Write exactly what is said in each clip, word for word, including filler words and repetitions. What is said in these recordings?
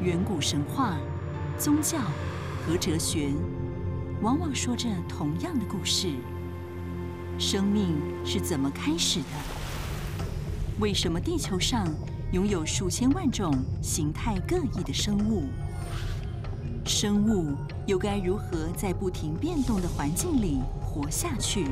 远古神话、宗教和哲学，往往说着同样的故事：生命是怎么开始的？为什么地球上拥有数千万种形态各异的生物？生物又该如何在不停变动的环境里活下去？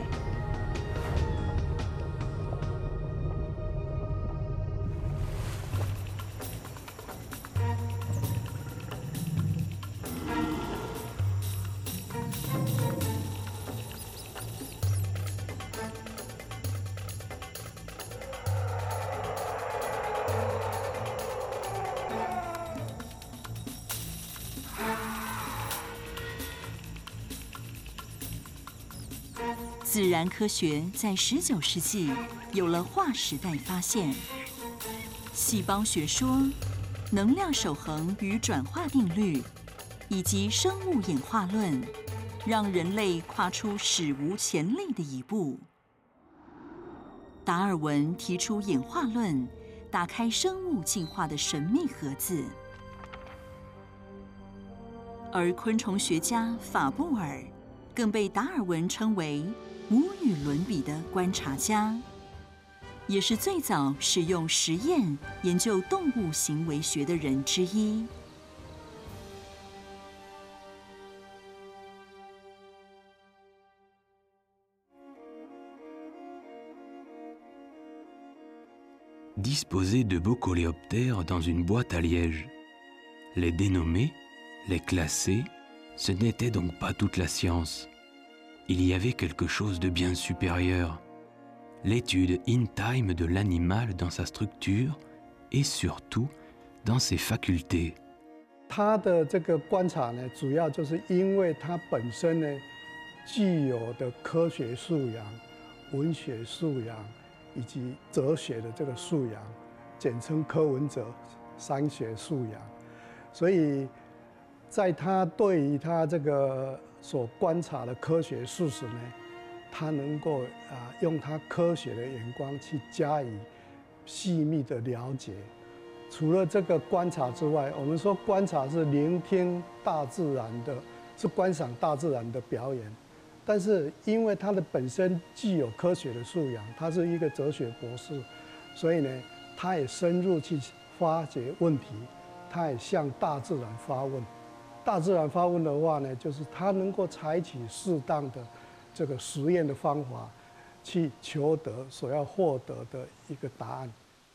自然科学在十九世纪有了划时代发现，细胞学说、能量守恒与转化定律，以及生物演化论，让人类跨出史无前例的一步。达尔文提出演化论，打开生物进化的神秘盒子，而昆虫学家法布尔更被达尔文称为无与伦比的观察家，也是最早使用实验研究动物行为学的人之一。 Disposer de beaux coléoptères dans une boîte à liège, les dénommer, les classer, ce n'était donc pas toute la science. Il y avait quelque chose de bien supérieur, l'étude in time de l'animal dans sa structure et surtout dans ses facultés. 他的这个观察呢，主要就是因为他本身呢具有的科学素养、文学素养以及哲学的这个素养，简称科文哲三学素养，所以在他对于他这个所观察的科学事实呢，他能够啊用他科学的眼光去加以细密的了解。除了这个观察之外，我们说观察是聆听大自然的，是观赏大自然的表演。但是因为他的本身具有科学的素养，他是一个哲学博士，所以呢，他也深入去发掘问题，他也向大自然发问。大自然发问的话呢，就是他能够采取适当的这个实验的方法，去求得所要获得的一个答案。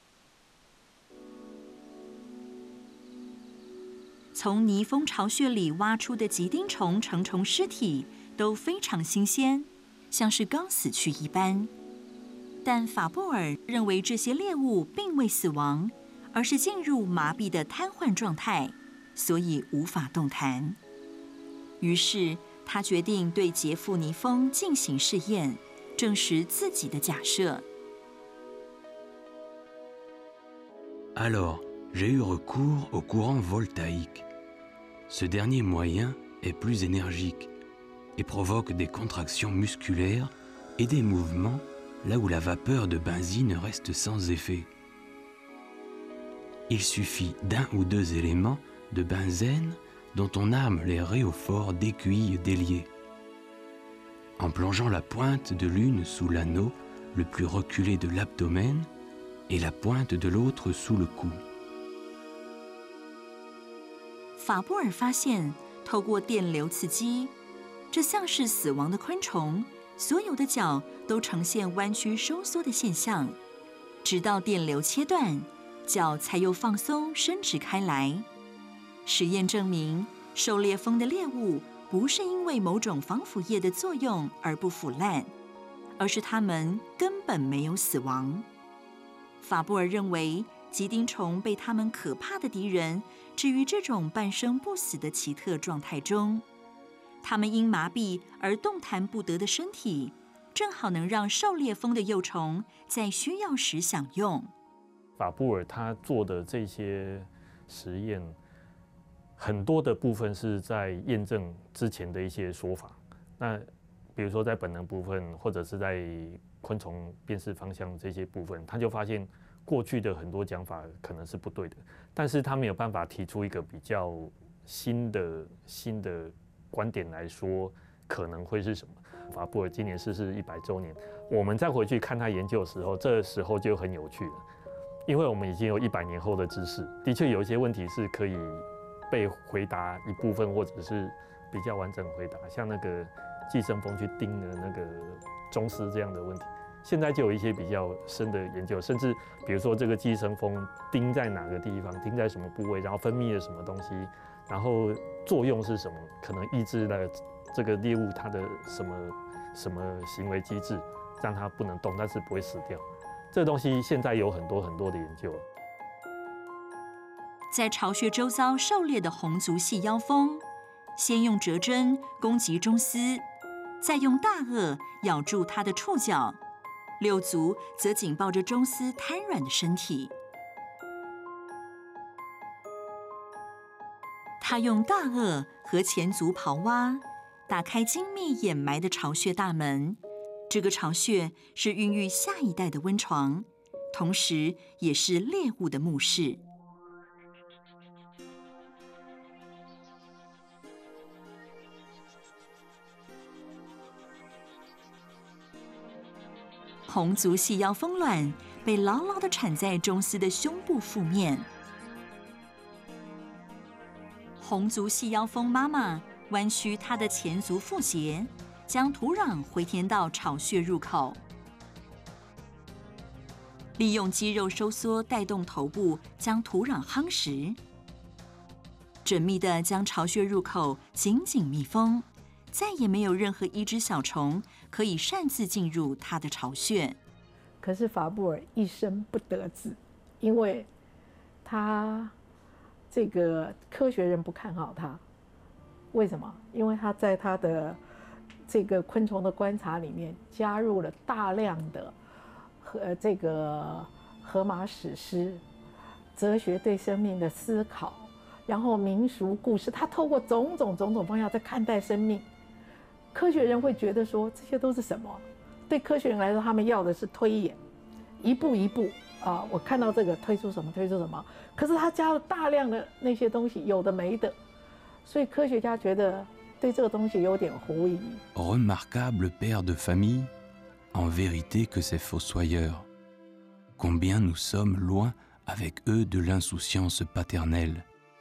从泥蜂巢穴里挖出的吉丁虫成虫尸体都非常新鲜，像是刚死去一般。但法布尔认为这些猎物并未死亡，而是进入麻痹的瘫痪状态，所以无法动弹。于是他决定对杰夫泥蜂进行试验，证实自己的假设。 Alors, j'ai eu recours au courant voltaïque. Ce dernier moyen est plus énergique et provoque des contractions musculaires et des mouvements là où la vapeur de benzine reste sans effet. Il suffit d'un ou deux éléments de benzène dont on arme les réauforts d'aiguilles déliées. En plongeant la pointe de l'une sous l'anneau le plus reculé de l'abdomen et la pointe de l'autre sous le cou. 法布尔发现，透过电流刺激，这像是死亡的昆虫，所有的脚都呈现弯曲收缩的现象，直到电流切断，脚才又放松伸直开来。实验证明，狩猎蜂的猎物不是因为某种防腐液的作用而不腐烂，而是它们根本没有死亡。法布尔认为，吉丁虫被他们可怕的敌人置于这种半生不死的奇特状态中，它们因麻痹而动弹不得的身体，正好能让狩猎蜂的幼虫在需要时享用。 法布尔他做的这些实验，很多的部分是在验证之前的一些说法。那比如说在本能部分，或者是在昆虫辨识方向这些部分，他就发现过去的很多讲法可能是不对的，但是他没有办法提出一个比较新的新的观点来说可能会是什么。法布尔今年逝世一百周年，我们再回去看他研究的时候，这时候就很有趣了，因为我们已经有一百年后的知识，的确有一些问题是可以被回答一部分，或者是比较完整回答，像那个寄生蜂去叮的那个螽斯这样的问题，现在就有一些比较深的研究，甚至比如说这个寄生蜂叮在哪个地方，叮在什么部位，然后分泌了什么东西，然后作用是什么，可能抑制了这个猎物它的什么什么行为机制，让它不能动，但是不会死掉。这个东西现在有很多很多的研究。 在巢穴周遭狩猎的红足细腰蜂，先用蛰针攻击螽斯，再用大颚咬住它的触角，六足则紧抱着螽斯瘫软的身体。他用大颚和前足刨挖，打开精密掩埋的巢穴大门。这个巢穴是孕育下一代的温床，同时也是猎物的墓室。红足细腰蜂卵被牢牢地缠在螽斯的胸部腹面。红足细腰蜂妈妈弯曲它的前足腹节，将土壤回填到巢穴入口，利用肌肉收缩带动头部，将土壤夯实，缜密地将巢穴入口紧紧密封，再也没有任何一只小虫可以擅自进入它的巢穴。 可是法布尔一生不得志，因为他这个科学人不看好他。为什么？因为他在他的这个昆虫的观察里面加入了大量的和这个荷马史诗、哲学对生命的思考，然后民俗故事，他透过种种种种方向在看待生命。科学人会觉得说这些都是什么？对科学人来说，他们要的是推演，一步一步啊，我看到这个推出什么推出什么。可是他加了大量的那些东西，有的没的，所以科学家觉得对这个东西有点狐疑。 Remarquable père de famille, en vérité que ces fossoyeurs. Combien nous sommes loin avec eux de l'insouciance paternelle.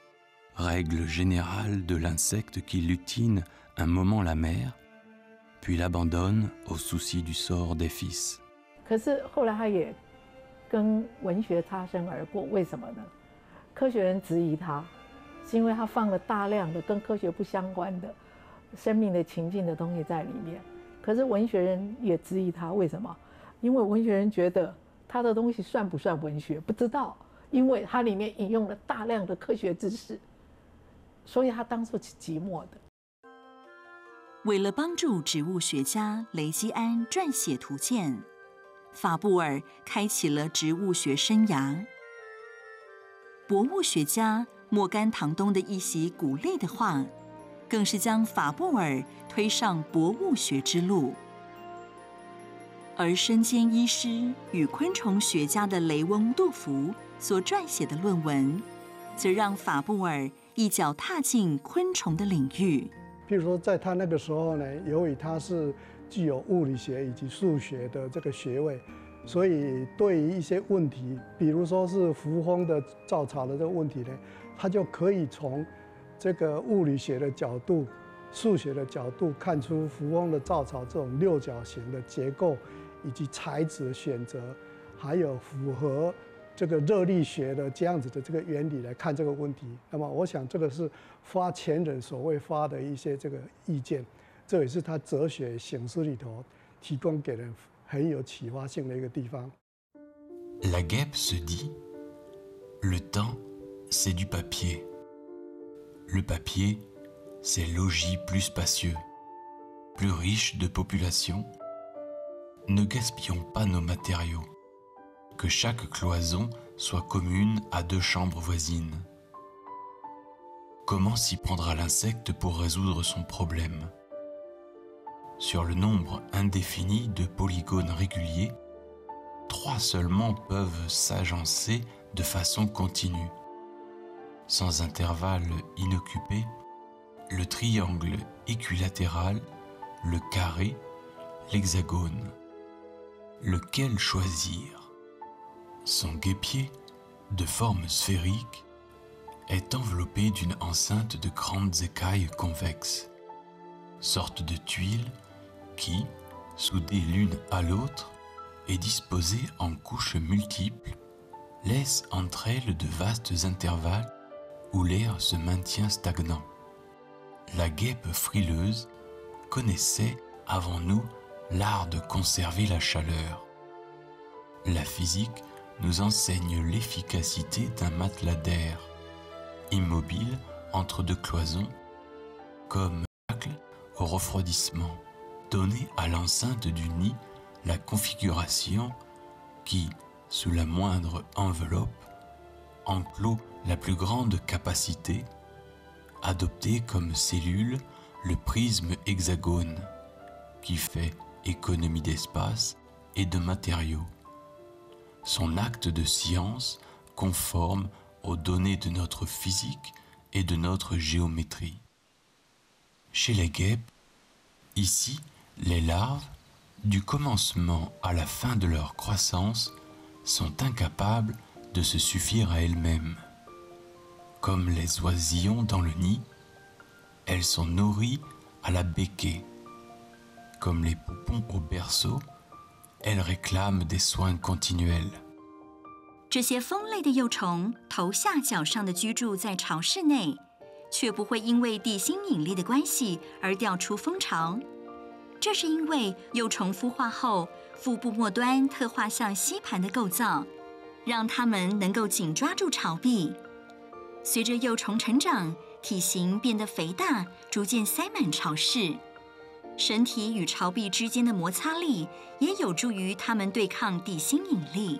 Règle générale de l'insecte qui lutine un moment la mère, puis l'abandonne au souci du sort des fils. 可是后来他也跟文学擦身而过，为什么呢？科学人质疑他，是因为他放了大量的跟科学不相关的生命的情境的东西在里面。可是文学人也质疑他，为什么？因为文学人觉得他的东西算不算文学，不知道，因为它里面引用了大量的科学知识，所以他当初是寂寞的。 为了帮助植物学家雷基安撰写图鉴，法布尔开启了植物学生涯。博物学家莫甘唐东的一席鼓励的话，更是将法布尔推上博物学之路。而身兼医师与昆虫学家的雷翁杜甫所撰写的论文，则让法布尔一脚踏进昆虫的领域。 譬如说，在他那个时候呢，由于他是具有物理学以及数学的这个学位，所以对于一些问题，比如说是扶风的造巢的这个问题呢，他就可以从这个物理学的角度、数学的角度看出扶风的造巢这种六角形的结构以及材质的选择，还有符合这个热力学的这样子的这个原理来看这个问题。那么，我想这个是发前人所谓发的一些这个意见，这也是他哲学形式里头提供给人很有启发性的一个地方。 La guêpe se dit, le temps, c'est du papier. Le papier, c'est logis plus spacieux, plus riche de population. Ne gaspillons pas nos matériaux. Que chaque cloison soit commune à deux chambres voisines. Comment s'y prendra l'insecte pour résoudre son problème? Sur le nombre indéfini de polygones réguliers, trois seulement peuvent s'agencer de façon continue. Sans intervalle inoccupé, le triangle équilatéral, le carré, l'hexagone. Lequel choisir? Son guêpier, de forme sphérique, est enveloppé d'une enceinte de grandes écailles convexes, sorte de tuiles qui, soudées l'une à l'autre et disposées en couches multiples, laissent entre elles de vastes intervalles où l'air se maintient stagnant. La guêpe frileuse connaissait avant nous l'art de conserver la chaleur. La physique nous enseigne l'efficacité d'un matelas d'air, immobile entre deux cloisons, comme obstacle au refroidissement, donner à l'enceinte du nid la configuration qui, sous la moindre enveloppe, enclôt la plus grande capacité, adopter comme cellule le prisme hexagone, qui fait économie d'espace et de matériaux. Son acte de science conforme aux données de notre physique et de notre géométrie. Chez les guêpes, ici, les larves, du commencement à la fin de leur croissance, sont incapables de se suffire à elles-mêmes. Comme les oisillons dans le nid, elles sont nourries à la becquée. Comme les poupons au berceau, elles réclament des soins continuels. 这些蜂类的幼虫头下脚上的居住在巢室内，却不会因为地心引力的关系而掉出蜂巢。这是因为幼虫孵化后，腹部末端特化像吸盘的构造，让它们能够紧抓住巢壁。随着幼虫成长，体型变得肥大，逐渐塞满巢室。身体与巢壁之间的摩擦力也有助于它们对抗地心引力。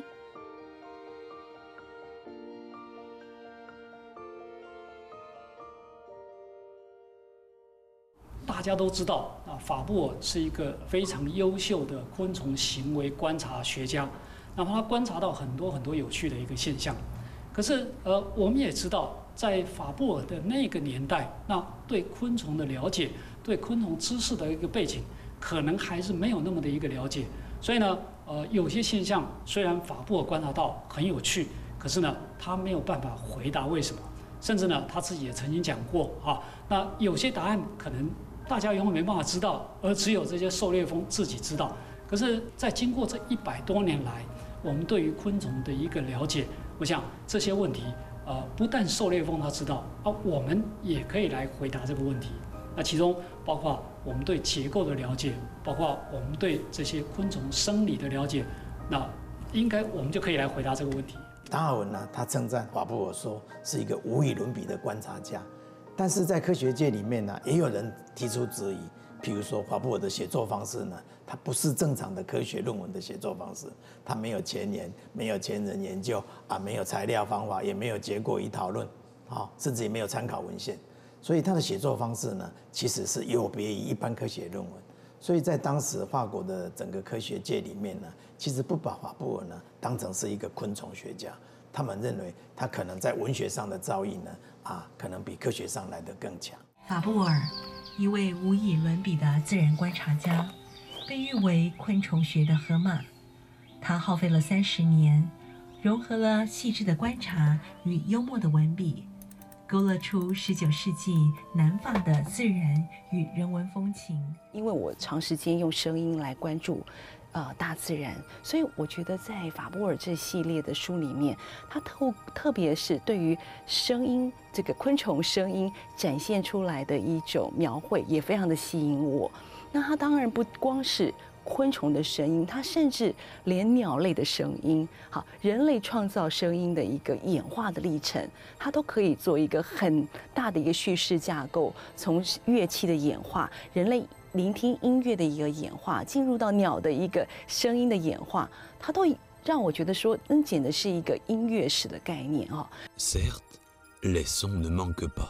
大家都知道啊，法布尔是一个非常优秀的昆虫行为观察学家，那么他观察到很多很多有趣的一个现象。可是呃，我们也知道，在法布尔的那个年代，那对昆虫的了解，对昆虫知识的一个背景，可能还是没有那么的一个了解。所以呢，呃，有些现象虽然法布尔观察到很有趣，可是呢，他没有办法回答为什么，甚至呢，他自己也曾经讲过啊，那有些答案可能大家永远没办法知道，而只有这些狩猎蜂自己知道。可是，在经过这一百多年来，我们对于昆虫的一个了解，我想这些问题，呃，不但狩猎蜂他知道啊，我们也可以来回答这个问题。那其中包括我们对结构的了解，包括我们对这些昆虫生理的了解，那应该我们就可以来回答这个问题。 达尔文呢，他称赞法布尔说是一个无与伦比的观察家。但是在科学界里面呢，也有人提出质疑，譬如说法布尔的写作方式呢，它不是正常的科学论文的写作方式，它没有前言，没有前人研究啊，没有材料方法，也没有结果与讨论，啊，甚至也没有参考文献，所以他的写作方式呢，其实是有别于一般科学论文。所以在当时法国的整个科学界里面呢，其实不把法布尔呢当成是一个昆虫学家。他们认为他可能在文学上的造诣呢，啊，可能比科学上来得更强。 法布尔，一位无以伦比的自然观察家，被誉为昆虫学的荷马。他耗费了三十年，融合了细致的观察与幽默的文笔，勾勒出十九世纪南法的自然与人文风情。 因为我长时间用声音来关注。呃，大自然，所以我觉得在法布尔这系列的书里面，它特特别是对于声音这个昆虫声音展现出来的一种描绘，也非常的吸引我。那它当然不光是昆虫的声音，它甚至连鸟类的声音，好，人类创造声音的一个演化的历程，它都可以做一个很大的一个叙事架构，从乐器的演化，人类聆听音乐的一个演化，进入到鸟的一个声音的演化，它都让我觉得说，那简直是一个音乐史的概念啊。 Certes, les sons ne manquent pas.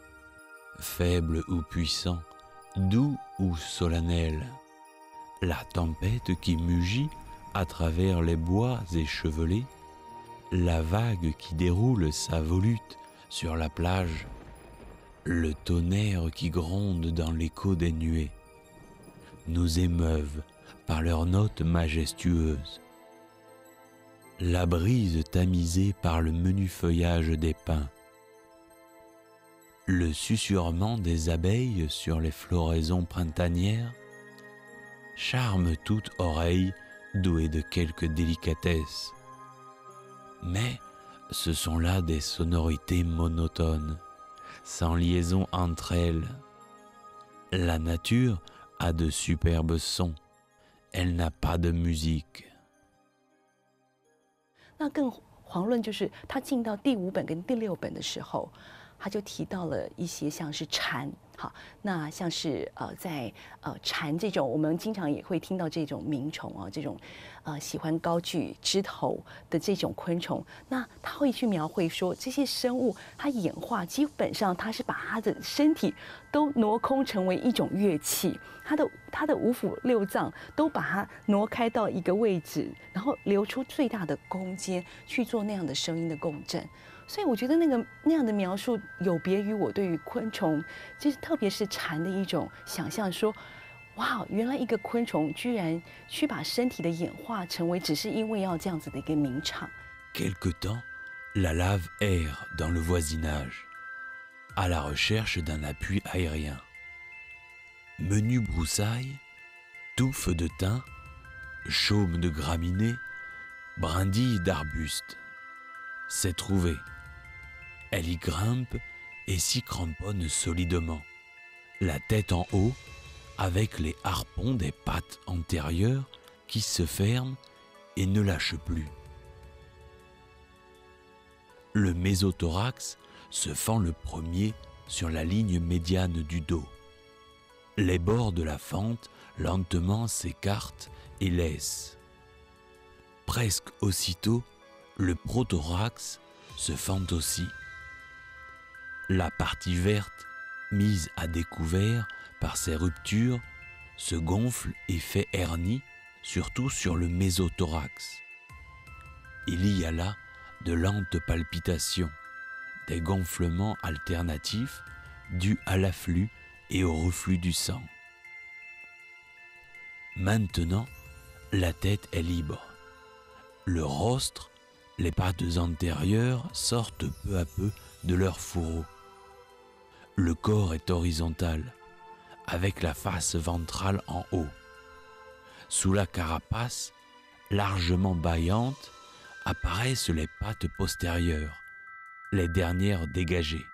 Faibles ou puissants, doux ou solennels, la tempête qui mugit à travers les bois échevelés, la vague qui déroule sa volute sur la plage, le tonnerre qui gronde dans l'écho des nuées, nous émeuvent par leurs notes majestueuses. La brise tamisée par le menu feuillage des pins, le susurrement des abeilles sur les floraisons printanières, charme toute oreille douée de quelque délicatesse. Mais ce sont là des sonorités monotones, sans liaison entre elles. La nature a de superbes sons, elle n'a pas de musique. 那更遑论就是他进到第五本跟第六本的时候，他就提到了一些像是蝉，好，那像是呃在呃蝉这种，我们经常也会听到这种鸣虫啊，这种呃喜欢高踞枝头的这种昆虫，那他会去描绘说这些生物它演化基本上它是把它的身体都挪空成为一种乐器，它的它的五腑六脏都把它挪开到一个位置，然后留出最大的空间去做那样的声音的共振。所以我觉得那个那样的描述有别于我对于昆虫，其实特别是蝉的一种想象，说，哇，原来一个昆虫居然去把身体的演化成为只是因为要这样子的一个鸣唱。 Quelque temps, la lave erre dans le voisinage, à la recherche d'un appui aérien. Menu broussailles, touffes de thym, chaume de graminées, brindilles d'arbustes. C'est trouvé. Elle y grimpe et s'y cramponne solidement, la tête en haut, avec les harpons des pattes antérieures qui se ferment et ne lâchent plus. Le mésothorax se fend le premier sur la ligne médiane du dos. Les bords de la fente lentement s'écartent et laissent. Presque aussitôt, le prothorax se fend aussi. La partie verte, mise à découvert par ces ruptures, se gonfle et fait hernie, surtout sur le mésothorax. Il y a là de lentes palpitations, des gonflements alternatifs dus à l'afflux et au reflux du sang. Maintenant, la tête est libre. Le rostre, les pattes antérieures sortent peu à peu de leur fourreau. Le corps est horizontal, avec la face ventrale en haut. Sous la carapace, largement bâillante, apparaissent les pattes postérieures, les dernières dégagées.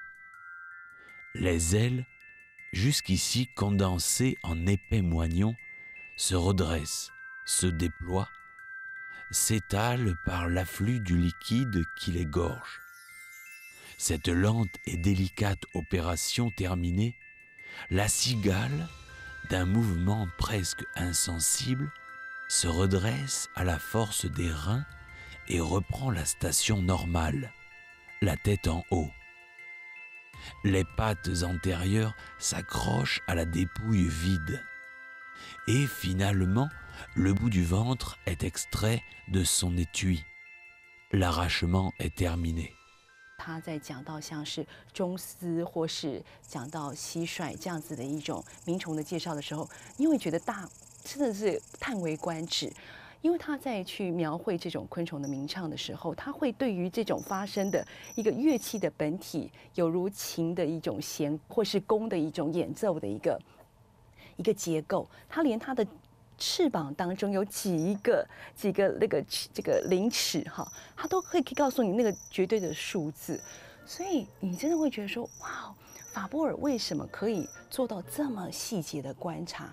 Les ailes, jusqu'ici condensées en épais moignons, se redressent, se déploient, s'étalent par l'afflux du liquide qui les gorge. Cette lente et délicate opération terminée, la cigale, d'un mouvement presque insensible, se redresse à la force des reins et reprend la station normale, la tête en haut. Les pattes antérieures s'accrochent à la dépouille vide. Et finalement, le bout du ventre est extrait de son étui. L'arrachement est terminé. 他在讲到像是中丝或是讲到蟋蟀这样子的一种鸣虫的介绍的时候，你会觉得大真的是叹为观止，因为他在去描绘这种昆虫的鸣唱的时候，他会对于这种发声的一个乐器的本体，有如琴的一种弦或是弓的一种演奏的一个一个结构，他连他的翅膀当中有几个几个那个这个鳞齿哈，它都可以可以告诉你那个绝对的数字，所以你真的会觉得说，哇，法波尔为什么可以做到这么细节的观察？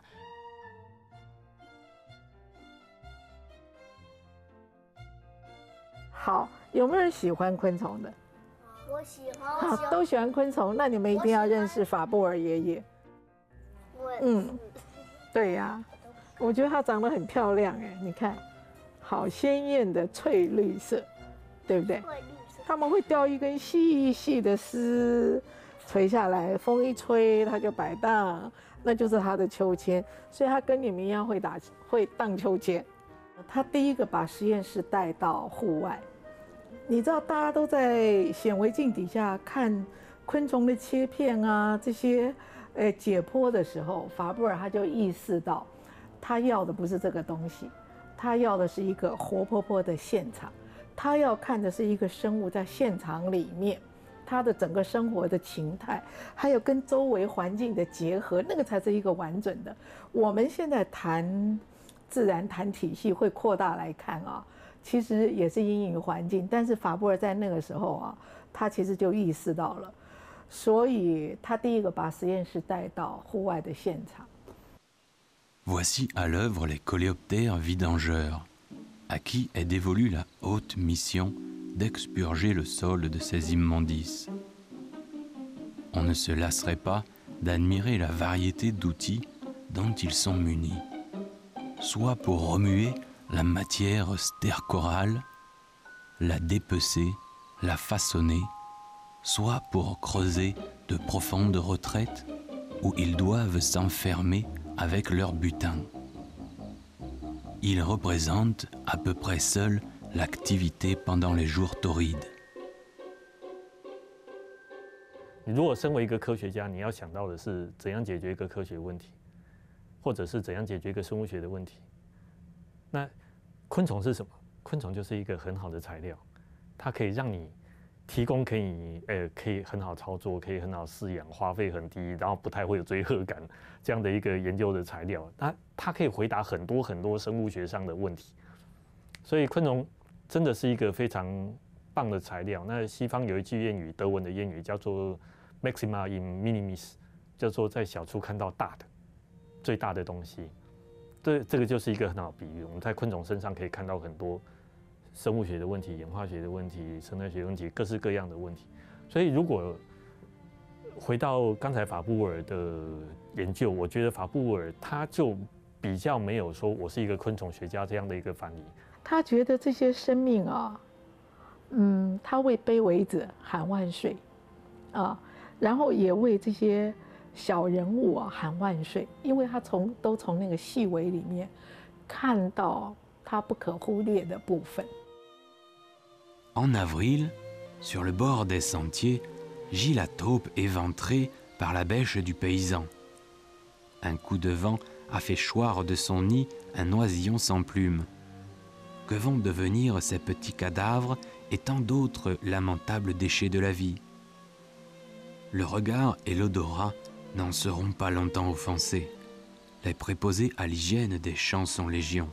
好，有没有人喜欢昆虫的？ 我喜欢， 好， 我喜欢都喜欢昆虫，那你们一定要认识法布尔爷爷。 我也嗯是， 对呀、我觉得它长得很漂亮哎，你看，好鲜艳的翠绿色，对不对？ 会绿色。 他们会叼一根细细的丝垂下来，风一吹它就摆荡，那就是它的秋千。所以它跟你们一样会打会荡秋千。 他第一个把实验室带到户外。你知道，大家都在显微镜底下看昆虫的切片啊，这些呃解剖的时候，法布尔他就意识到，他要的不是这个东西，他要的是一个活泼泼的现场，他要看的是一个生物在现场里面，它的整个生活的形态，还有跟周围环境的结合，那个才是一个完整的。我们现在谈自然、谈体系会扩大来看啊。其实也是因应环境，但是法布尔在那个时候啊，他其实就意识到了，所以他第一个把实验室带到户外的现场。 Voici à l'œuvre les coléoptères vidangeurs, à qui est dévolue la haute mission d'expurger le sol de ces immondices. On ne se lasserait pas d'admirer la variété d'outils dont ils sont munis, soit pour remuer la matière stercorale, la dépecer, la façonner, soit pour creuser de profondes retraites où ils doivent s'enfermer avec leur butin. Ils représentent à peu près seuls l'activité pendant les jours torrides. 你如果身为一个科学家，你要想到的是怎样解决一个科学问题，或者是怎样解决一个生物学的问题。那昆虫是什么？昆虫就是一个很好的材料，它可以让你提供可以呃可以很好操作，可以很好饲养，花费很低，然后不太会有罪恶感这样的一个研究的材料。它它可以回答很多很多生物学上的问题，所以昆虫真的是一个非常棒的材料。那西方有一句谚语，德文的谚语叫做 "maxima in minimis"， 叫做在小处看到大的，最大的东西。这这个就是一个很好的比喻。我们在昆虫身上可以看到很多生物学的问题、演化学的问题、生态学的问题，各式各样的问题。所以，如果回到刚才法布尔的研究，我觉得法布尔他就比较没有说我是一个昆虫学家这样的一个翻译。 他觉得这些生命啊，嗯，他为卑微者喊万岁啊，然后也为这些小人物啊喊万岁，因为他从都从那个细微里面看到他不可忽略的部分。 En avril, sur le bord des sentiers, gît la taupe éventrée par la bêche du paysan. Un coup de vent a fait choir de son nid un oisillon sans plume. Que vont devenir ces petits cadavres et tant d'autres lamentables déchets de la vie? Le regard et l'odorat n'en seront pas longtemps offensés. Les préposés à l'hygiène des champs sont légion.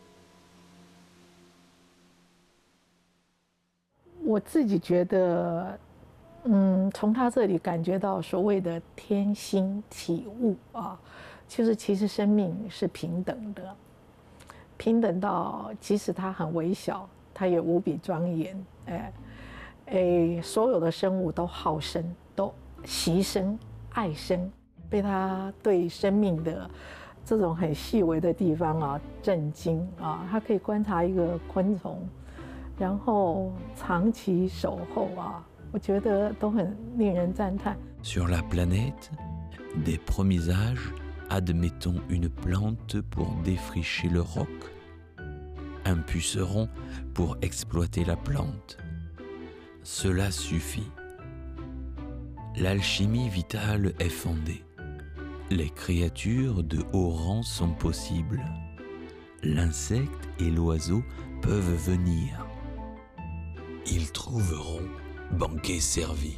我自己觉得，嗯，从他这里感觉到所谓的天心体悟啊，就是其实生命是平等的，平等到即使它很微小，它也无比庄严。哎，哎，所有的生物都好生，都习生、爱生，被他对生命的这种很细微的地方啊震惊啊，他可以观察一个昆虫。然后长期守候啊，我觉得都很令人赞叹。 Sur la planète, des premiers âges, admettons une plante pour défricher le roc, un puceron pour exploiter la plante. Cela suffit. L'alchimie vitale est fondée. Les créatures de haut rang sont possibles. L'insecte et l'oiseau peuvent venir. Ils trouveront banquet servi.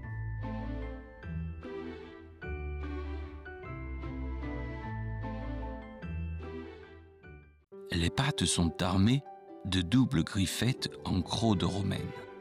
Les pattes sont armées de doubles griffettes en crocs de romaine.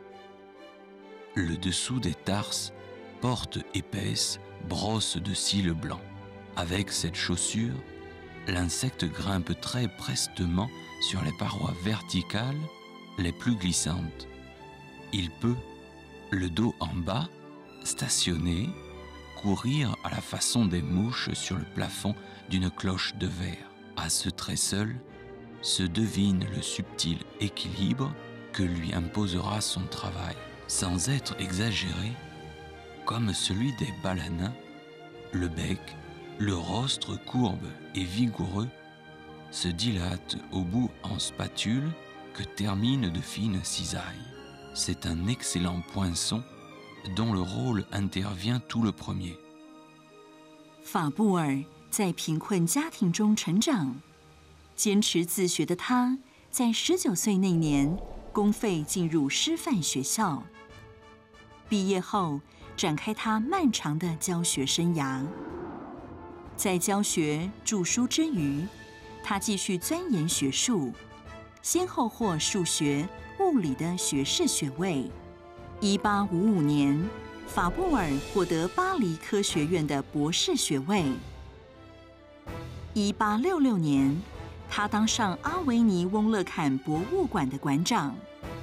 Le dessous des tarses porte épaisse brosse de cils blancs. Avec cette chaussure, l'insecte grimpe très prestement sur les parois verticales les plus glissantes. Il peut, le dos en bas, stationner, courir à la façon des mouches sur le plafond d'une cloche de verre. À ce trait seul, se devine le subtil équilibre que lui imposera son travail. Sans être exagéré, comme celui des balanins, le bec, le rostre courbe et vigoureux se dilate au bout en spatule que terminent de fines cisailles. C'est un excellent poinçon dont le rôle intervient tout le premier. 法布尔在贫困家庭中成长，坚持自学的他，在十九岁那年公费进入师范学校。毕业后，展开他漫长的教学生涯。在教学著书之余，他继续钻研学术，先后获数学、物理的学士学位。一八五五年，法布尔获得巴黎科学院的博士学位。一八六六年，他当上阿维尼翁勒坎博物馆的馆长。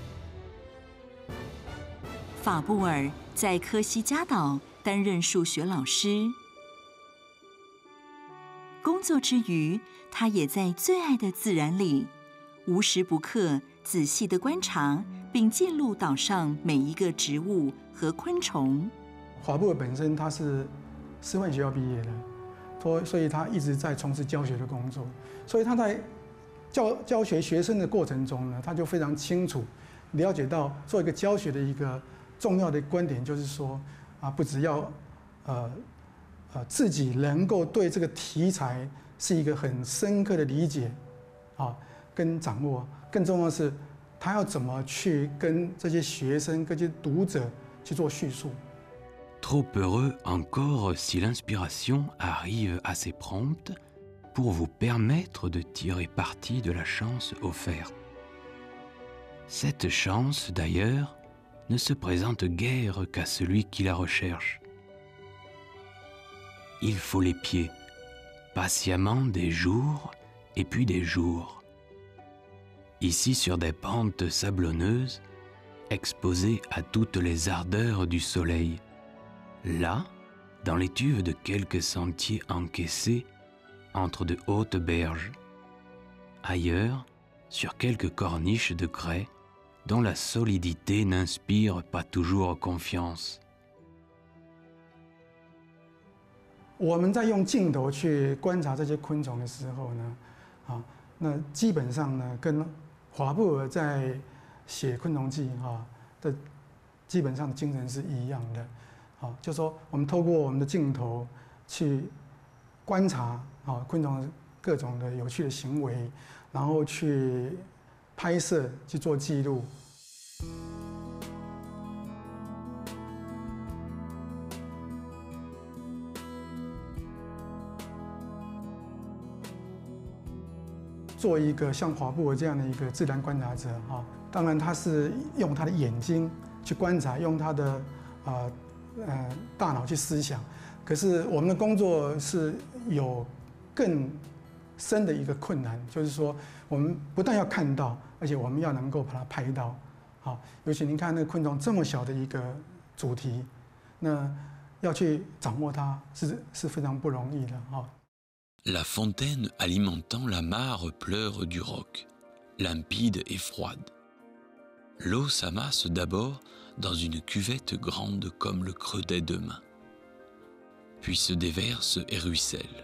法布尔在科西嘉岛担任数学老师。工作之余，他也在最爱的自然里，无时不刻仔细地观察并记录岛上每一个植物和昆虫。 法布尔本身他是师范学校毕业的，所所以他一直在从事教学的工作。所以他在教教学学生的过程中呢，他就非常清楚了解到做一个教学的一个重要的观点，就是说啊，不只要呃呃自己能够对这个题材是一个很深刻的理解啊跟掌握，更重要的是他要怎么去跟这些学生、跟这些读者去做叙述。 Trop heureux encore si l'inspiration arrive assez prompte pour vous permettre de tirer parti de la chance offerte. Cette chance, d'ailleurs, ne se présente guère qu'à celui qui la recherche. Il faut l'épier patiemment des jours et puis des jours. Ici sur des pentes sablonneuses, exposées à toutes les ardeurs du soleil. Là, dans l'étuve de quelques sentiers encaissés entre de hautes berges. Ailleurs, sur quelques corniches de grès dont la solidité n'inspire pas toujours confiance. 我们在用镜头去观察这些昆虫的时候呢，啊，那基本上呢，跟华布尔在写《昆虫记》哈的基本上精神是一样的。好，就说我们透过我们的镜头去观察啊昆虫各种的有趣的行为，然后去拍摄、去做记录。做一个像华布尔这样的一个自然观察者哈，当然他是用他的眼睛去观察，用他的呃。呃，大脑去思想，可是我们的工作是有更深的一个困难，就是说，我们不但要看到，而且我们要能够把它拍到。好，尤其您看那个昆虫这么小的一个主题，那要去掌握它是是非常不容易的哈。 La fontaine alimentant la mare pleure du roc, limpide et froide. L'eau s'amasse d'abord dans une cuvette grande comme le creux des deux mains, puis se déverse et ruisselle.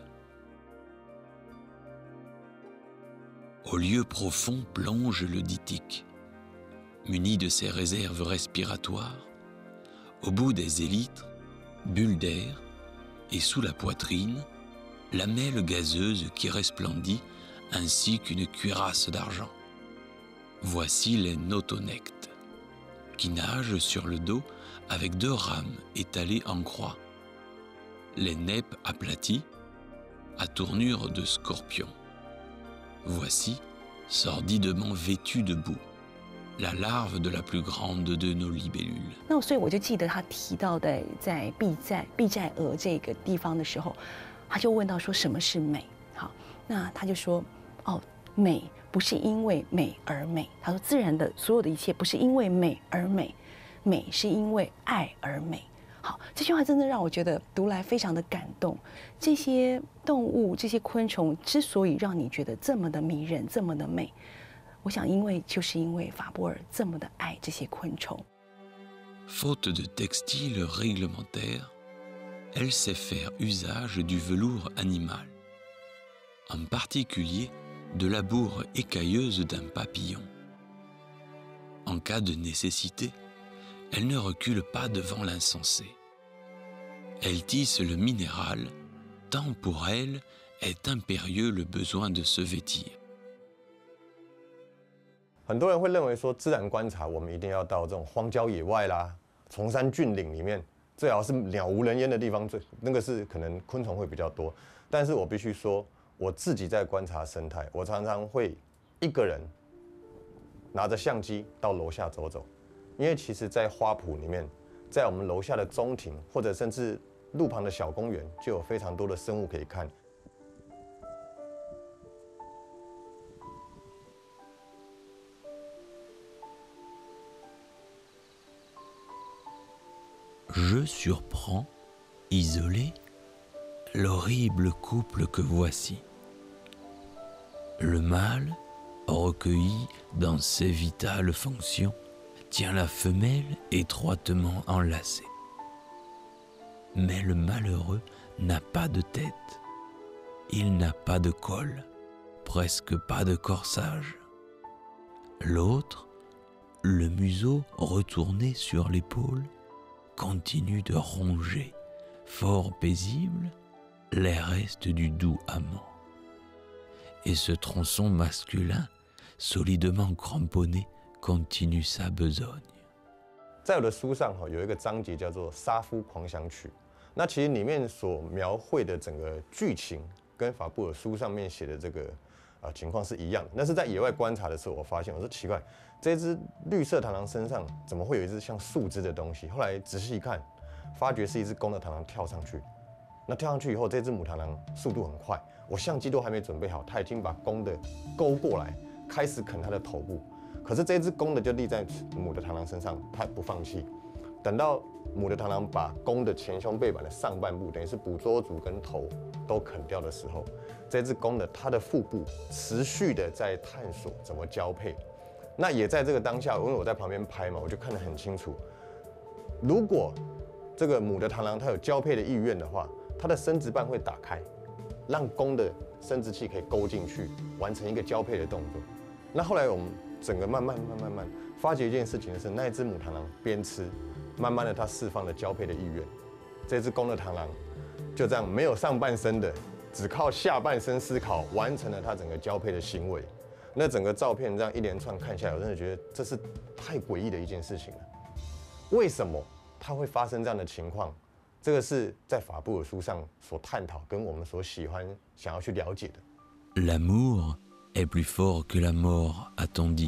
Au lieu profond plonge le ditique, muni de ses réserves respiratoires, au bout des élytres, bulles d'air, et sous la poitrine, lamelle gazeuse qui resplendit ainsi qu'une cuirasse d'argent. Voici les notonectes, qui nagent sur le dos avec deux rames étalées en croix. Les neppes aplaties, à tournure de scorpion. Voici, sordidement vêtue de boue, la larve de la plus grande de nos libellules. 那所以我就记得他提到的在避寨避寨鹅这个地方的时候，他就问到说什么是美？好，那他就说哦，美不是因为美而美。他说自然的所有的一切不是因为美而美，美是因为爱而美。好，这句话真的让我觉得读来非常的感动。这些动物、这些昆虫之所以让你觉得这么的迷人、这么的美，我想因为就是因为法布尔这么的爱这些昆虫。 Faute de textile réglementaire, elle sait faire usage du velours animal, en particulier de la bourre écailleuse d'un papillon. En cas de nécessité, elle ne recule pas devant l'insensé. Elle tisse le minéral, tant pour elle est impérieux le besoin de se vêtir. 很多人会认为说，自然观察我们一定要到这种荒郊野外啦、崇山峻岭里面，最好是鸟无人烟的地方，最那个是可能昆虫会比较多。但是我必须说，我自己在观察生态，我常常会一个人拿着相机到楼下走走，因为其实，在花圃里面，在我们楼下的中庭或者甚至路旁的小公园，就有非常多的生物可以看。 Je surprends, isolé, l'horrible couple que voici. Le mâle, recueilli dans ses vitales fonctions, tient la femelle étroitement enlacée. Mais le malheureux n'a pas de tête. Il n'a pas de col, presque pas de corsage. L'autre, le museau retourné sur l'épaule, continue de ronger, fort paisible, les restes du doux amant. Et ce tronçon masculin, solidement cramponné, continue sa besogne. 在我的书上哈有一个章节叫做《杀夫狂想曲》，那其实里面所描绘的整个剧情跟法布尔书上面写的这个啊、呃、情况是一样的。那是在野外观察的时候，我发现我说奇怪，这只绿色螳螂身上怎么会有一只像树枝的东西？后来仔细一看，发觉是一只公的螳螂跳上去。那跳上去以后，这只母螳螂速度很快，我相机都还没准备好，它已经把公的勾过来，开始啃它的头部。可是这只公的就立在母的螳螂身上，它不放弃。等到母的螳螂把公的前胸背板的上半部，等于是捕捉足跟头都啃掉的时候，这只公的它的腹部持续的在探索怎么交配。那也在这个当下，因为我在旁边拍嘛，我就看得很清楚。如果这个母的螳螂它有交配的意愿的话，它的生殖瓣会打开，让公的生殖器可以勾进去，完成一个交配的动作。那后来我们整个慢慢慢慢慢发觉一件事情是，那一只母螳螂边吃，慢慢的它释放了交配的意愿，这只公的螳螂就这样没有上半身的，只靠下半身思考，完成了它整个交配的行为。那整个照片这样一连串看下来，我真的觉得这是太诡异的一件事情了。为什么它会发生这样的情况？这个是在法布尔书上所探讨，跟我们所喜欢想要去了解的。 L'amour est plus fort que la mort, a-t-on dit.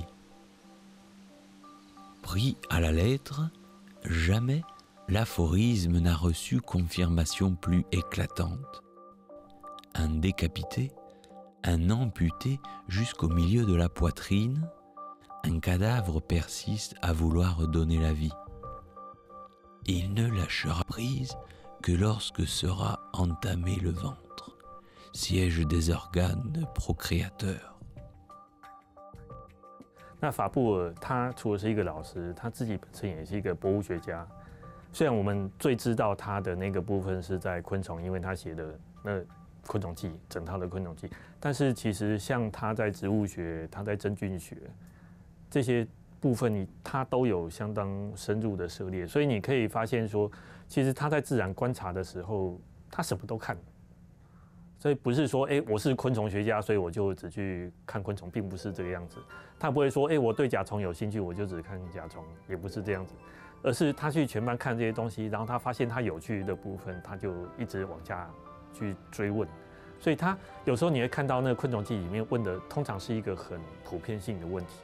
Pris à la lettre, jamais l'aphorisme n'a reçu confirmation plus éclatante. Un décapité, un amputé jusqu'au milieu de la poitrine, un cadavre persiste à vouloir donner la vie. Il ne lâchera prise que lorsque sera entamé le ventre, siège des organes procréateurs. 那法布尔他除了是一个老师，他自己本身也是一个博物学家。虽然我们最知道他的那个部分是在昆虫，因为他写的那昆虫记，整套的昆虫记，但是其实像他在植物学、他在真菌学这些部分，你他都有相当深入的涉猎，所以你可以发现说，其实他在自然观察的时候，他什么都看。所以不是说，哎、欸，我是昆虫学家，所以我就只去看昆虫，并不是这个样子。他不会说，哎、欸，我对甲虫有兴趣，我就只看甲虫，也不是这样子。而是他去全班看这些东西，然后他发现他有趣的部分，他就一直往下去追问。所以他有时候你会看到那个昆虫记里面问的，通常是一个很普遍性的问题。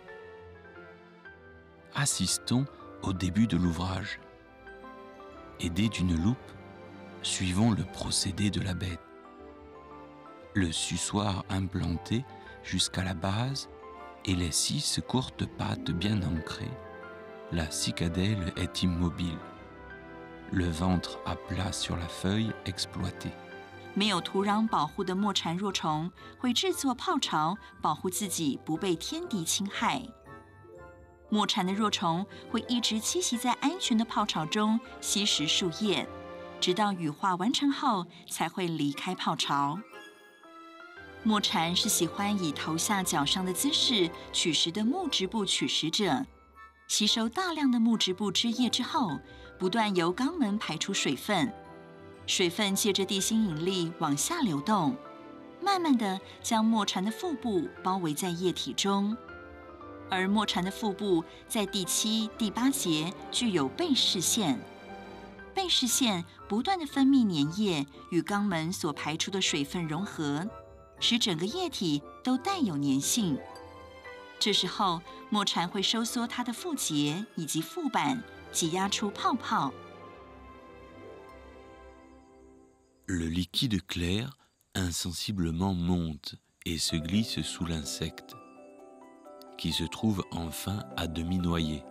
Assistons au début de l'ouvrage. Aidés d'une loupe, suivons le procédé de la bête. Le suçoir implanté jusqu'à la base et les six courtes pattes bien ancrées, la cicadelle est immobile. Le ventre à plat sur la feuille exploité. 没有土壤保护的末蝉若虫会制作泡巢，保护自己不被天敌侵害。末蝉的若虫会一直栖息在安全的泡巢中，吸食树叶，直到羽化完成后才会离开泡巢。 墨蝉是喜欢以头下脚上的姿势取食的木质部取食者，吸收大量的木质部汁液之后，不断由肛门排出水分，水分借着地心引力往下流动，慢慢的将墨蝉的腹部包围在液体中。而墨蝉的腹部在第七、第八节具有背式腺，背式腺不断的分泌粘液与肛门所排出的水分融合，使整个液体都带有粘性。这时候，墨蝉会收缩它的腹节以及腹板，挤压出泡泡。 Le liquide clair insensiblement monte et se glisse sous l'insecte, qui se trouve enfin à demi noyé.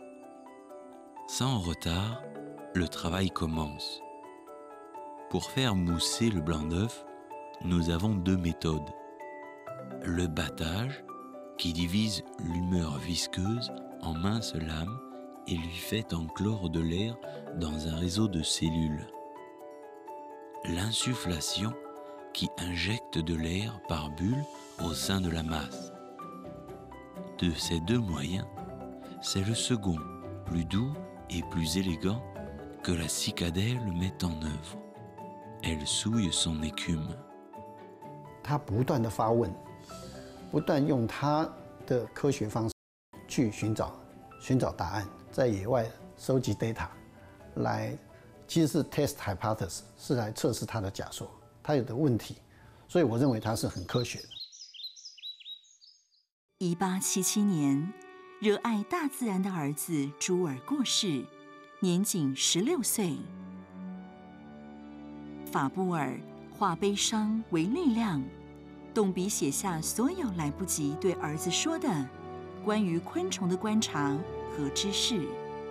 Sans retard, le travail commence. Pour faire mousser le blanc d'œuf, nous avons deux méthodes. Le battage, qui divise l'humeur visqueuse en minces lames et lui fait enclore de l'air dans un réseau de cellules. L'insufflation, qui injecte de l'air par bulle au sein de la masse. De ces deux moyens, c'est le second, plus doux et plus élégant, que la cicadelle met en œuvre. Elle souille son écume. 他不断的发问，不断用他的科学方式去寻找寻找答案，在野外收集 data， 来其实是 test hypothesis， 是来测试他的假说，他有的问题，所以我认为他是很科学的。 一八七七年，热爱大自然的儿子朱尔过世，年仅十六岁。法布尔化悲伤为力量，动笔写下所有来不及对儿子说的关于昆虫的观察和知识。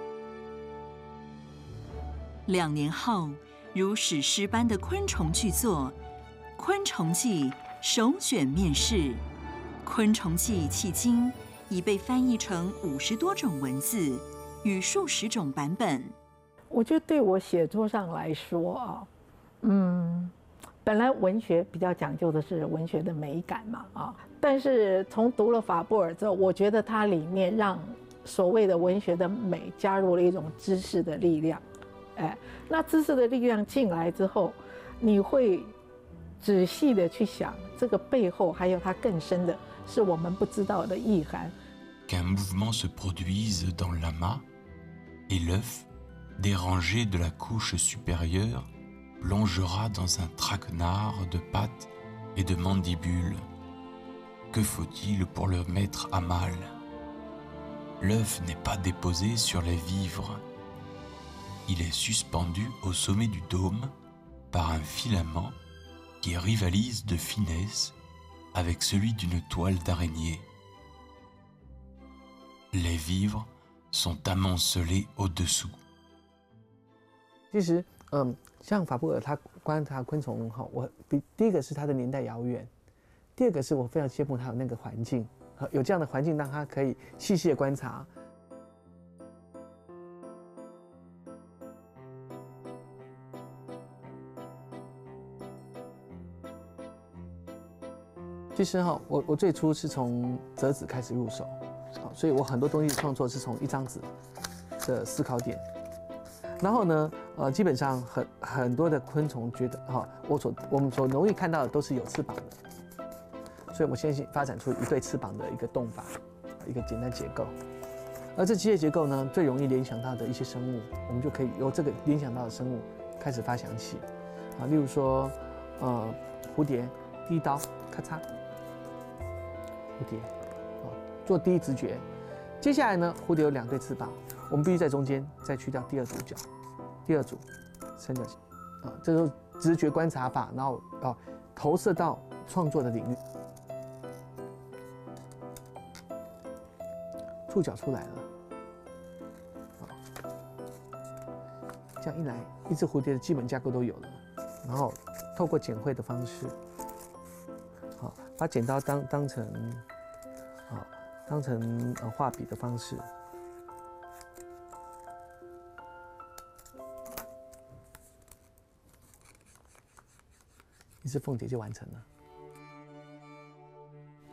两年后，如史诗般的昆虫巨作《昆虫记》首卷面世，《昆虫记》迄今已被翻译成五十多种文字与数十种版本。 我觉得对我写作上来说啊，嗯，本来文学比较讲究的是文学的美感嘛啊，但是从读了法布尔之后，我觉得它里面让所谓的文学的美加入了一种知识的力量。哎，那知识的力量进来之后，你会仔细的去想这个背后还有它更深的是我们不知道的意涵。 Qu'un mouvement se produise dans l'amas et l'œuf, dérangé de la couche supérieure, plongera dans un traquenard de pattes et de mandibules. Que faut-il pour le mettre à mal? L'œuf n'est pas déposé sur les vivres.Il est suspendu au sommet du dôme par un filament qui rivalise de finesse avec celui d'une toile d'araignée. Les vivres sont amoncelés au-dessous. 其实，嗯，像法布尔他观察昆虫哈，我比第一个是它的年代遥远，第二个是我非常羡慕他有那个环境，有这样的环境让他可以细细的观察。其实哈，我我最初是从折纸开始入手，好，所以我很多东西创作是从一张纸的思考点。然后呢，呃，基本上很很多的昆虫觉得哈，我所我们所容易看到的都是有翅膀的，所以我先发展出一对翅膀的一个动法，一个简单结构。而这机械结构呢，最容易联想到的一些生物，我们就可以由这个联想到的生物开始发想起，啊，例如说，呃，蝴蝶第一刀咔嚓。蝴蝶，哦，做第一直觉。接下来呢，蝴蝶有两对翅膀，我们必须在中间再去掉第二组角，第二组三角形，啊，这就是直觉观察法，然后啊投射到创作的领域。触角出来了，啊，这样一来，一只蝴蝶的基本架构都有了，然后透过剪绘的方式。好，把剪刀当当成，啊，当成呃画笔的方式，一只凤蝶就完成了。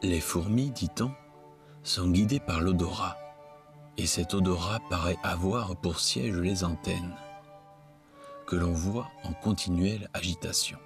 Les fourmis, dit-on, sont guidées par l'odorat, et cet odorat paraît avoir pour siège les antennes, que l'on voit en continuelle agitation.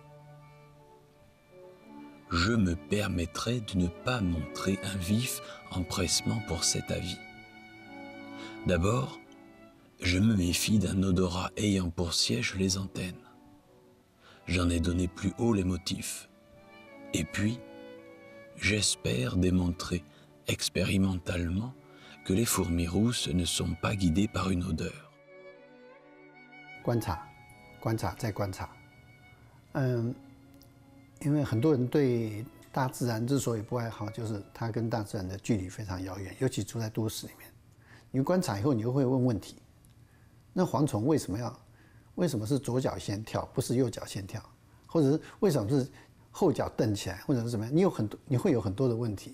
Je me permettrai de ne pas montrer un vif empressement pour cet avis. D'abord, je me méfie d'un odorat ayant pour siège les antennes. J'en ai donné plus haut les motifs. Et puis, j'espère démontrer expérimentalement que les fourmis rousses ne sont pas guidées par une odeur. 观察，观察，再观察。嗯，因为很多人对大自然之所以不爱好，就是它跟大自然的距离非常遥远，尤其住在都市里面。你观察以后，你就会问问题：那蝗虫为什么要？为什么是左脚先跳，不是右脚先跳？或者是为什么是后脚蹬起来，或者是怎么样？你有很多，你会有很多的问题。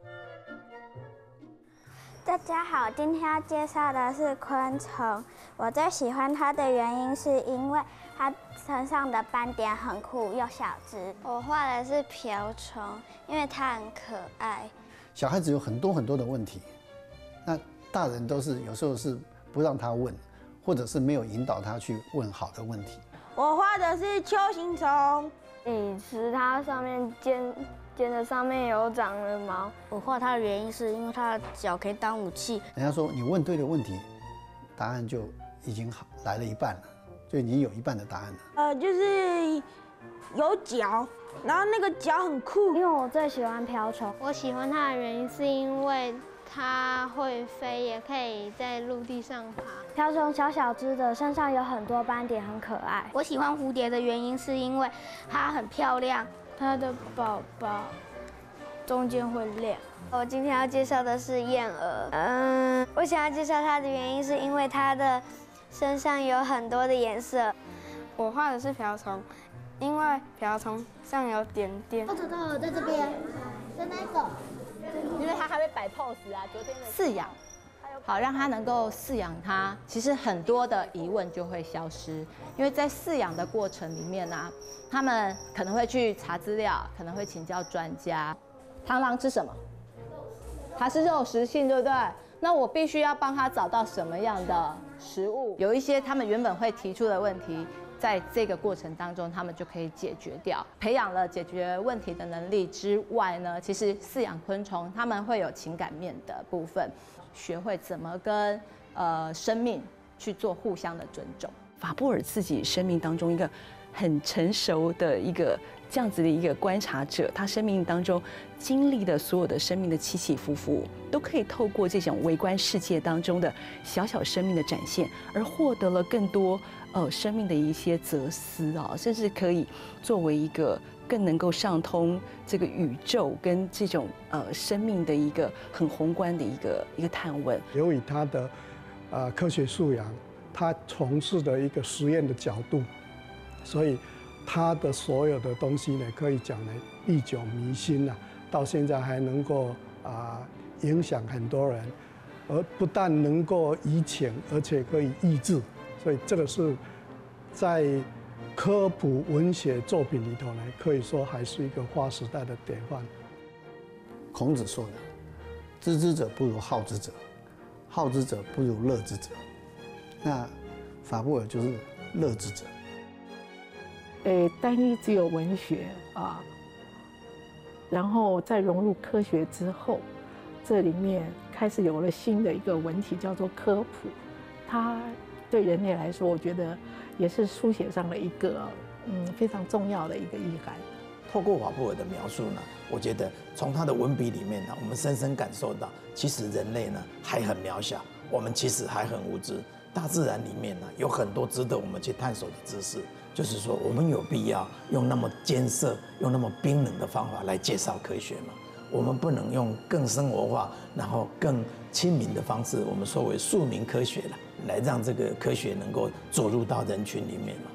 大家好，今天要介绍的是昆虫。我最喜欢它的原因是因为它身上的斑点很酷又小只。我画的是瓢虫，因为它很可爱。 小孩子有很多很多的问题，那大人都是有时候是不让他问，或者是没有引导他去问好的问题。 我画的是锹形虫， 椅子它上面尖。尖的上面有长了毛。 我画它的原因是因为它的脚可以当武器。 人家说你问对了问题，答案就已经好来了一半了，就已经有一半的答案了。 呃，就是有脚，然后那个脚很酷。 因为我最喜欢瓢虫，我喜欢它的原因是因为它会飞，也可以在陆地上爬。瓢虫小小只的，身上有很多斑点，很可爱。 我喜欢蝴蝶的原因是因为它很漂亮。它的宝宝中间会亮。 我今天要介绍的是燕蛾。嗯，我想要介绍它的原因是因为它的身上有很多的颜色。 我画的是瓢虫，因为瓢虫上有点点。 我找到了，在这边，在那个。 因为它还会摆 pose 啊，昨天的饲养。好，让它能够饲养它，其实很多的疑问就会消失，因为在饲养的过程里面啊，他们可能会去查资料，可能会请教专家。螳螂吃什么？它是肉食性，对不对？那我必须要帮它找到什么样的食物？有一些他们原本会提出的问题，在这个过程当中，他们就可以解决掉。培养了解决问题的能力之外呢，其实饲养昆虫他们会有情感面的部分。学会怎么跟呃生命去做互相的尊重。 法布尔自己生命当中一个很成熟的一个这样子的一个观察者，他生命当中经历的所有的生命的起起伏伏，都可以透过这种微观世界当中的小小生命的展现，而获得了更多呃生命的一些哲思啊，甚至可以作为一个。更能够上通这个宇宙跟这种呃生命的一个很宏观的一个一个探问。 由于他的呃科学素养，他从事的一个实验的角度，所以他的所有的东西呢，可以讲呢历久弥新啊，到现在还能够啊、呃、影响很多人，而不但能够移情，而且可以抑制，所以这个是在。科普文学作品里头呢，可以说还是一个划时代的典范。孔子说的：“知之者不如好之者，好之者不如乐之者。”那法布尔就是乐之者。 诶，单一只有文学啊，然后再融入科学之后，这里面开始有了新的一个文体，叫做科普。它对人类来说，我觉得。也是书写上了一个嗯非常重要的一个意涵。 透过法布尔的描述呢，我觉得从他的文笔里面呢，我们深深感受到，其实人类呢还很渺小，我们其实还很无知。大自然里面呢有很多值得我们去探索的知识，就是说我们有必要用那么艰涩、用那么冰冷的方法来介绍科学吗？我们不能用更生活化，然后更亲民的方式，我们说为庶民科学了，来让这个科学能够走入到人群里面嘛。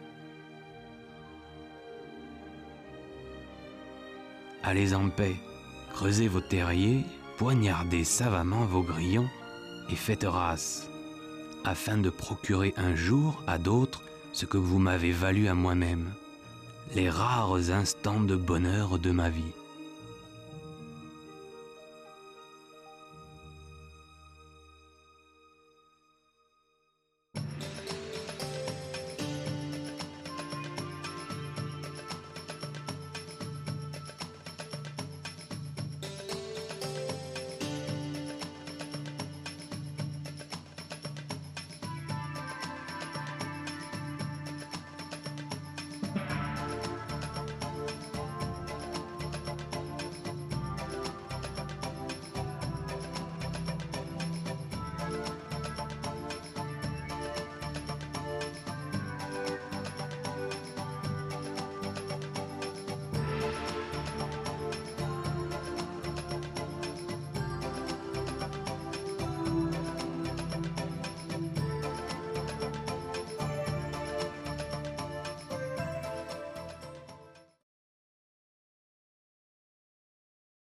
Allez en paix, creusez vos terriers, poignardez savamment vos grillons et faites race, afin de procurer un jour à d'autres ce que vous m'avez valu à moi-même, les rares instants de bonheur de ma vie.